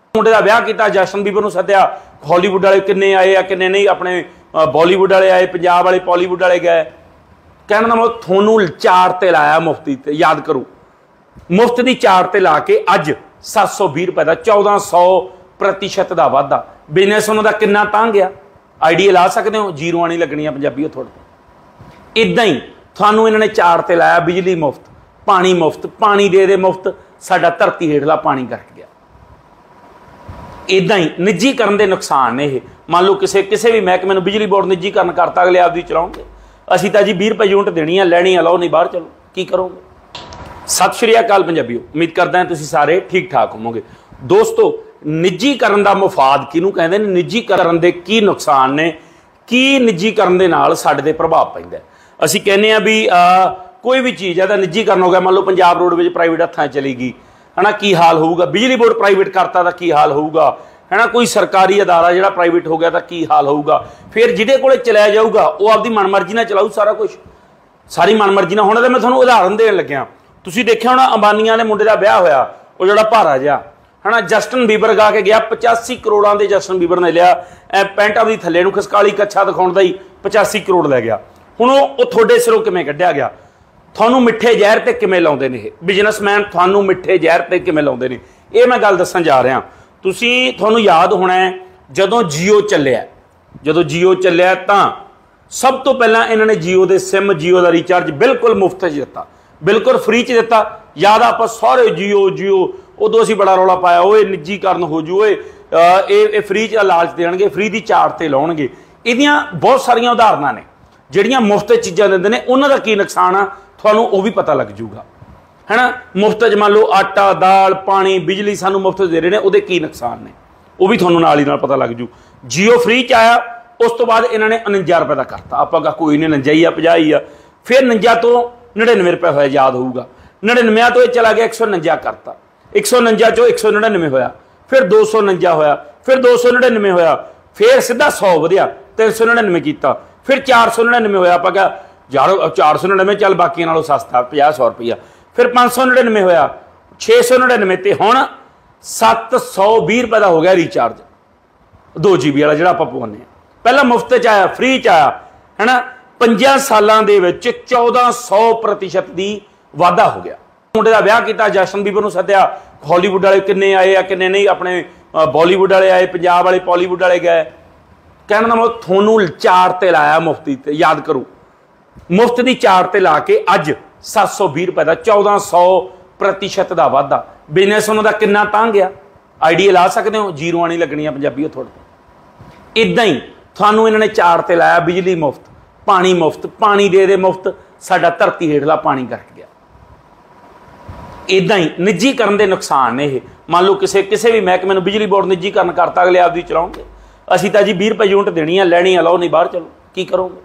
मुंडे दा ब्याह कीता, जस्टिन बीबर नूं सद्दिया, हॉलीवुड वाले किन्ने आए आ किन्ने नहीं, अपने बॉलीवुड वाले आए, पंजाब वाले बॉलीवुड वाले गए। कहने का मतलब थोनू चार ते लाया मुफ्ती ते, याद करो मुफ्त की चार ते ला के अज 720 रुपए का 1400% का वाधा। बिजनेस उन्होंने कितना तां गया, आइडिया ला सकते हो, जीरो नहीं लगनी पंजाबी थोड़े। इदा ही थानू इन्होंने चार ते लाया, बिजली मुफ्त, मुफ्त, पानी दे मुफ्त, साडा धरती हेठला पानी घट गया। इदा ही निजीकरण के नुकसान ने। मान लो किसी भी महकमे में बिजली बोर्ड निजीकरण करता, अगले आप दी चलाओगे, असी तो जी 20 रुपए यूनिट देनी है, लैनी है, लो नहीं बाहर चलो, की करोगे। सत श्री अकाल पंजाबियों, उम्मीद करता है तुसीं सारे ठीक ठाक होवोगे। दोस्तों, निजीकरण का मुफाद किहनूं कहंदे ने, निजीकरण के की नुकसान ने, की निजीकरण के नाल साडे ते प्रभाव पैंदा है। असीं कहने भी कोई भी चीज़ है तो निजीकरण हो गया, मान लो पंजाब रोडवेज प्राइवेट हत्थां चली गई है ना, की हाल होऊगा। बिजली बोर्ड प्राइवेट करता तो की हाल होऊगा है ना, कोई सरकारी अदारा जिहड़ा प्राइवेट हो गया तो की हाल होऊगा। फिर जिहदे कोले चलाया जाऊगा वो आपदी मनमर्जी नाल चलाऊ सारा कुछ, सारी मनमर्जी नाल। हुण मैं तुहानूं उदाहरण देण लग्या, तुसीं देखिया होना अंबानिया ने मुंडे दा ब्याह होया, वो जिहड़ा भारा जिहा है ना, जस्टिन बीबर गा के गया, 85 करोड़ां दे जस्टिन बीबर ने लिया, पैंट आपदी थल्ले नूं खसकाली कच्छा दिखाउण दा ही 85 करोड़ लै गया। हुण वो तुहाडे सिरों किवें कढिया गया, थानू मिठे जहर ते किवें लाउंदे ने बिजनेसमैन, थानू मिठे जहर ते किवें लाउंदे ने, ये मैं गल दस्सण जा रहा। थानू याद होना है जदों जियो चलिया, तां सब तो पहला इन्होंने जियो के सिम, जियो का रिचार्ज बिल्कुल मुफ्त च दिता, बिल्कुल फ्री च दिता। याद आप सारे जियो उदों असीं बड़ा रौला पाया, वो निजीकरण हो जू, ये फ्री च लालच देणगे, फ्री की चार ते लाउणगे। इहदियां बहुत सारिया उदाहरणां ने जिहड़ियां मुफ्त चीज़ां दिंदे ने, उन्हां दा की नुकसान आ थानू वो भी पता लग जूगा है ना। मुफ्त च मान लो आटा, दाल, पानी, बिजली सानू मुफ्त दे रहे हैं, वो की नुकसान ने वो भी थानू नाल ही नाल पता लग जू। जियो फ्री च आया, उस तो बाद इन्होंने 49 रुपए का करता, आप कोई नहीं 49 ही आ, 50 ही आ। फिर 49 तो 99 रुपए होया, याद होगा 99 तो यह चला गया 149 करता, 149 चो 199 होया, फिर 249 होया, फिर 299 होया, फिर सीधा 100 वधिया 399 किया, फिर 499 होया। आप यार 499 चल बाकी नालों सस्ता 50-100 रुपया, फिर 599 होया, 699 ते हुण 720 रुपए का हो गया रिचार्ज 2 GB वाला जिहड़ा आपां पवाउने आ। पहला मुफ्त च आया, फ्री च आया है ना, 5 सालों के 1400% की वाधा हो गया। मुंडे दा ब्याह कीता, जस्टिन बीबर नूं सद्दिया, हॉलीवुड वाले किन्ने आए आ किन्ने नहीं, अपने बॉलीवुड वाले आए, पंजाब वाले बॉलीवुड वाले गए। कहने का मतलब थोनू चार ते लाया मुफ्ती ते, याद करो मुफ्त की चार ते ला के अज 720 रुपए का 1400% का वाधा। बिजनेस उन्होंने कितना तां गया, आइडिया ला सकते हो, जीरो नहीं लगनी पंजाबी थोड़े। इदा ही थानू इन्होंने चार ते लाया, बिजली मुफ्त, पानी दे मुफ्त, साडा धरती हेठला पानी घट गया। इदा ही निजीकरण के नुकसान ने। मान लो किसी भी महकमे में बिजली बोर्ड निजीकरण करता, अगले आप दी चलाओगे, असी तो जी 20 रुपए यूनिट देनी है, लैनी है, लो नहीं बाहर चलो, की करोगे।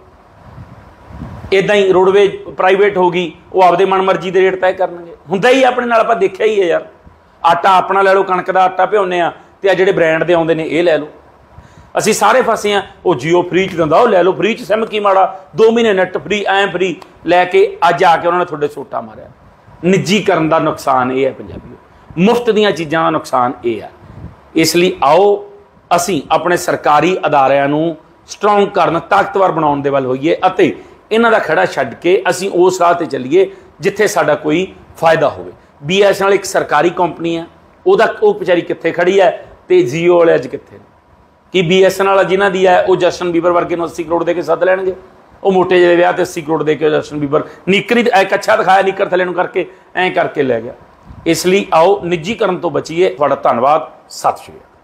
इदा ही रोडवेज प्राइवेट होगी, वो आपदे मनमर्जी के रेट तय करनगे, हुंदा ही अपने नाल, आपां देखिया ही है यार। आटा अपना लै लो, कणक का आटा भ्योने आ, ते जिहड़े ब्रांड दे आउंदे ने ये लै लो। असीं सारे फसे हैं, वो जियो फ्री च दिंदा, वो लै लो, फ्री च सिम की माड़ा, 2 महीने नैट फ्री, ऐ फ्री लैके अज आके उन्होंने थोड़े सोटा मारिया। निजीकरण का नुकसान ये है पंजाबी, मुफ्त दीयां चीज़ां का नुकसान ये है। इसलिए आओ असीं अपने सरकारी अदारियां नूं स्ट्रोंग करन, ताकतवर बनाउण दे वल होईए अते इन्हां दा खड़ा छड्ड के असीं उस राह ते चलीए जिथे साडा कोई फायदा होवे। BSNL एक सरकारी कंपनी है, वो बेचारी कित्थे खड़ी है, ते जियो वाले अज कित्थे कि BSNL जिन्हां दी है वो जस्टिन बीबर वर्गे नूं 80 करोड़ दे के सद लैणगे। वो मोटे ਜਿਹੇ ਵਿਆਹ ਤੇ 80 करोड़ दे के जस्टिन बीबर नीकर ही कच्छा दिखाया, नीकर थले करके ऐ करके लै गया। इसलिए आओ निजीकरण तो बचीए। तुहाडा धन्नवाद, सत श्री अकाल।